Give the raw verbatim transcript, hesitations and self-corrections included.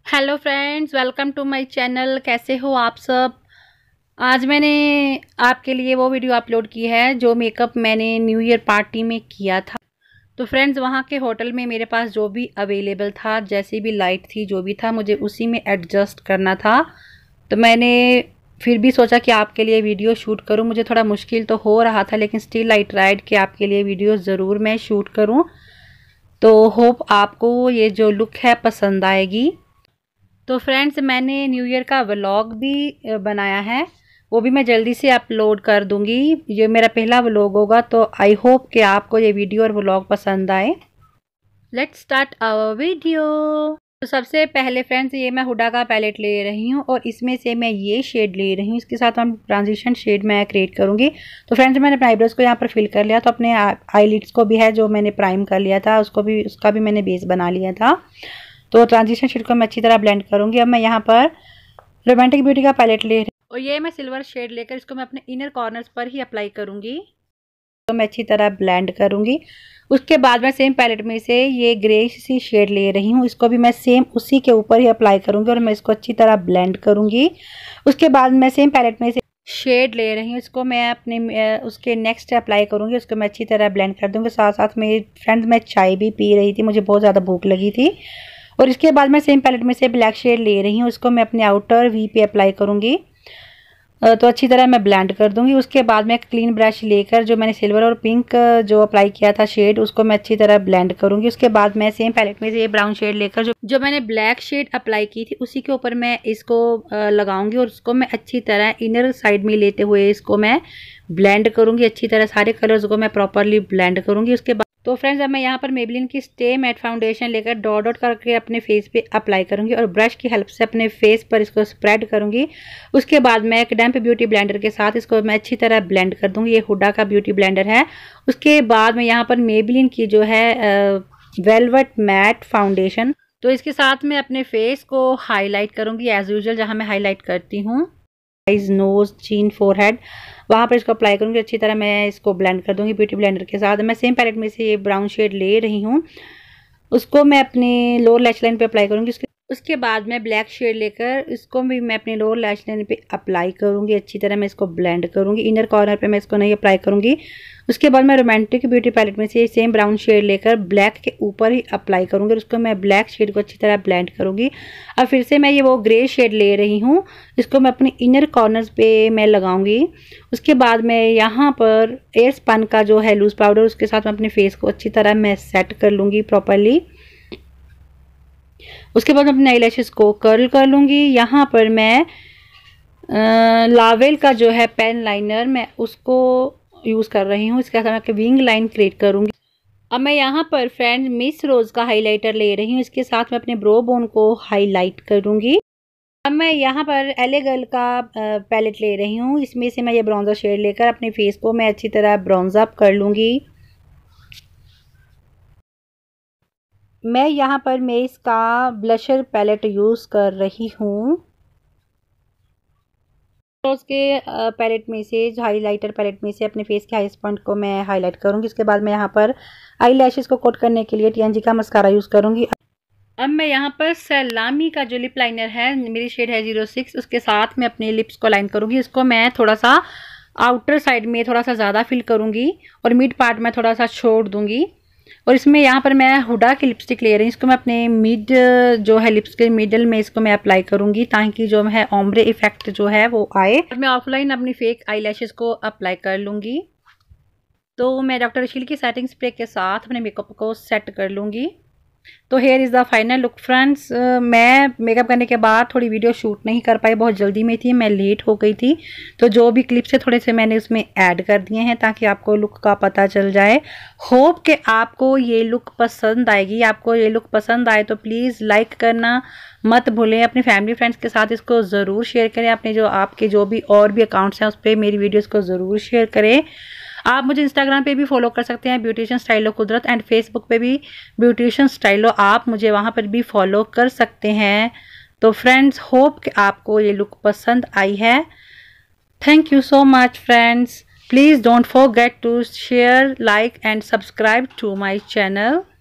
Hello friends, welcome to my channel. कैसे हो आप सब। आज मैंने आपके लिए वो वीडियो अपलोड की है जो मेकअप मैंने न्यू ईयर पार्टी में किया था। तो फ्रेंड्स, वहाँ के होटल में मेरे पास जो भी अवेलेबल था, जैसी भी लाइट थी, जो भी था, मुझे उसी में एडजस्ट करना था। तो मैंने फिर भी सोचा कि आपके लिए वीडियो शूट करूँ। मुझे थोड़ा मुश्किल तो हो रहा था, लेकिन स्टिल आई ट्राइड कि आपके लिए वीडियो ज़रूर मैं शूट करूँ। तो होप आपको ये जो लुक है पसंद आएगी। तो फ्रेंड्स, मैंने न्यू ईयर का व्लॉग भी बनाया है, वो भी मैं जल्दी से अपलोड कर दूंगी। ये मेरा पहला व्लॉग होगा, तो आई होप कि आपको ये वीडियो और व्लॉग पसंद आए। Let's start our video. तो सबसे पहले फ्रेंड्स, ये मैं हुडा का पैलेट ले रही हूँ और इसमें से मैं ये शेड ले रही हूँ। इसके साथ हम ट्रांजिशन शेड मैं क्रिएट करूँगी। तो फ्रेंड्स, मैंने अपने आईब्रोज को यहाँ पर फिल कर लिया। तो अपने आईलिड्स को भी है जो मैंने प्राइम कर लिया था, उसको भी उसका भी मैंने बेस बना लिया था। तो ट्रांजिशन शेड को मैं अच्छी तरह ब्लेंड करूंगी। अब मैं यहाँ पर रोमांटिक ब्यूटी का पैलेट ले रही हूँ और ये मैं सिल्वर शेड लेकर इसको मैं अपने इनर कॉर्नर्स पर ही अप्लाई करूंगी। तो मैं अच्छी तरह ब्लेंड करूंगी। उसके बाद मैं सेम पैलेट में से ये ग्रे सी शेड ले रही हूँ, इसको भी मैं सेम उसी के ऊपर ही अप्लाई करूंगी और मैं इसको अच्छी तरह ब्लेंड करूंगी। उसके बाद मैं सेम पैलेट में से शेड ले रही हूँ, इसको मैं अपने उसके नेक्स्ट अप्लाई करूंगी। उसको मैं अच्छी तरह ब्लेंड कर दूंगी। साथ साथ में फ्रेंड्स, मैं चाय भी पी रही थी, मुझे बहुत ज़्यादा भूख लगी थी। और इसके बाद मैं सेम पैलेट में से ब्लैक शेड ले रही हूँ, इसको मैं अपने आउटर वी पे अप्लाई करूँगी। तो अच्छी तरह मैं ब्लेंड कर दूंगी। उसके बाद मैं क्लीन ब्रश लेकर जो मैंने सिल्वर और पिंक जो अप्लाई किया था शेड, उसको मैं अच्छी तरह ब्लेंड करूंगी। उसके बाद मैं सेम पैलेट में से ये ब्राउन शेड लेकर जो जो मैंने ब्लैक शेड अप्लाई की थी, उसी के ऊपर मैं इसको लगाऊंगी और उसको मैं अच्छी तरह इनर साइड में लेते हुए इसको मैं ब्लेंड करूंगी। अच्छी तरह सारे कलर्स को मैं प्रॉपरली ब्लेंड करूंगी। उसके बाद तो फ्रेंड्स, अब मैं यहाँ पर मेबलिन की स्टे मैट फाउंडेशन लेकर डॉट डॉट करके अपने फेस पे अप्लाई करूंगी और ब्रश की हेल्प से अपने फेस पर इसको स्प्रेड करूंगी। उसके बाद मैं एक डैम्प ब्यूटी ब्लेंडर के साथ इसको मैं अच्छी तरह ब्लेंड कर दूंगी। ये हुडा का ब्यूटी ब्लेंडर है। उसके बाद मैं यहाँ पर मेबलिन की जो है वेलवेट मैट फाउंडेशन, तो इसके साथ मैं अपने फेस को हाईलाइट करूंगी एज यूजल, जहाँ मैं हाईलाइट करती हूँ आइज, नोज, चीन, फोरहेड, वहाँ पर इसको अप्लाई करूँगी। अच्छी तरह मैं इसको ब्लेंड कर दूँगी ब्यूटी ब्लेंडर के साथ। मैं सेम पैलेट में से ये ब्राउन शेड ले रही हूँ, उसको मैं अपनी लोअर लैश लाइन पे अप्लाई करूँगी। उसके उसके बाद मैं ब्लैक शेड लेकर इसको भी मैं अपनी लोअर लैश लाइन पे अप्लाई करूँगी। अच्छी तरह मैं इसको ब्लेंड करूँगी। इनर कॉर्नर पे मैं इसको नहीं अप्लाई करूँगी। उसके बाद मैं रोमांटिक ब्यूटी पैलेट में से सेम ब्राउन शेड लेकर ब्लैक के ऊपर ही अप्लाई करूँगी और उसको मैं ब्लैक शेड को अच्छी तरह ब्लेंड करूँगी। अब फिर से मैं ये वो ग्रे शेड ले रही हूँ, इसको मैं अपने इनर कॉर्नर्स पे मैं लगाऊंगी। उसके बाद मैं यहाँ पर एयर स्पन का जो है लूज पाउडर, उसके साथ मैं अपने फेस को अच्छी तरह मैं सेट कर लूँगी प्रॉपरली। उसके बाद अपने आईलैशेस को कर्ल कर लूँगी। यहाँ पर मैं लावेल का जो है पेन लाइनर, मैं उसको यूज़ कर रही हूँ। इसके साथ मैं विंग लाइन क्रिएट करूँगी। अब मैं यहाँ पर फ्रेंड मिस रोज का हाइलाइटर ले रही हूँ, इसके साथ मैं अपने ब्रो बोन को हाईलाइट करूँगी। अब मैं यहाँ पर एले गर्ल का पैलेट ले रही हूँ, इसमें से मैं ये ब्रॉन्जर शेड लेकर अपने फेस को मैं अच्छी तरह ब्रॉन्ज अप कर लूँगी। मैं यहाँ पर मेस का ब्लशर पैलेट यूज़ कर रही हूँ। उसके पैलेट में से हाईलाइटर पैलेट में से अपने फेस के हाईएस्ट पॉइंट को मैं हाईलाइट करूँगी। इसके बाद मैं यहाँ पर आई लैशेस को कोट करने के लिए टीएनजी का मस्कारा यूज़ करूँगी। अब मैं यहाँ पर सैलामी का जो लिप लाइनर है, मेरी शेड है जीरो सिक्स, उसके साथ मैं अपने लिप्स को लाइन करूँगी। इसको मैं थोड़ा सा आउटर साइड में थोड़ा सा ज़्यादा फिल करूँगी और मिड पार्ट में थोड़ा सा छोड़ दूँगी। और इसमें यहाँ पर मैं हुडा की लिपस्टिक ले रही हूँ, इसको मैं अपने मिड जो है लिप्स के मिडल में इसको मैं अप्लाई करूँगी ताकि जो है ओम्ब्रे इफेक्ट जो है वो आए। मैं ऑफलाइन अपनी फेक आई लैशेस को अप्लाई कर लूँगी। तो मैं डॉक्टर रिशील की सेटिंग स्प्रे के साथ अपने मेकअप को सेट कर लूँगी। तो here is the final look friends. मैं मेकअप करने के बाद थोड़ी वीडियो शूट नहीं कर पाई, बहुत जल्दी में थी, मैं लेट हो गई थी। तो जो भी क्लिप्स है थोड़े से मैंने उसमें ऐड कर दिए हैं ताकि आपको लुक का पता चल जाए। होप कि आपको ये लुक पसंद आएगी। आपको ये लुक पसंद आए तो प्लीज़ लाइक करना मत भूलें। अपने फैमिली फ्रेंड्स के साथ इसको ज़रूर शेयर करें। अपने जो आपके जो भी और भी अकाउंट्स हैं उस पर मेरी वीडियोज़ को ज़रूर शेयर करें। आप मुझे इंस्टाग्राम पे भी फॉलो कर सकते हैं, ब्यूटिशियन स्टाइलो कुदरत, एंड फेसबुक पे भी ब्यूटिशियन स्टाइलो, आप मुझे वहाँ पर भी फॉलो कर सकते हैं। तो फ्रेंड्स, होप कि आपको ये लुक पसंद आई है। Thank you so much friends. Please don't forget to share, like and subscribe to my channel.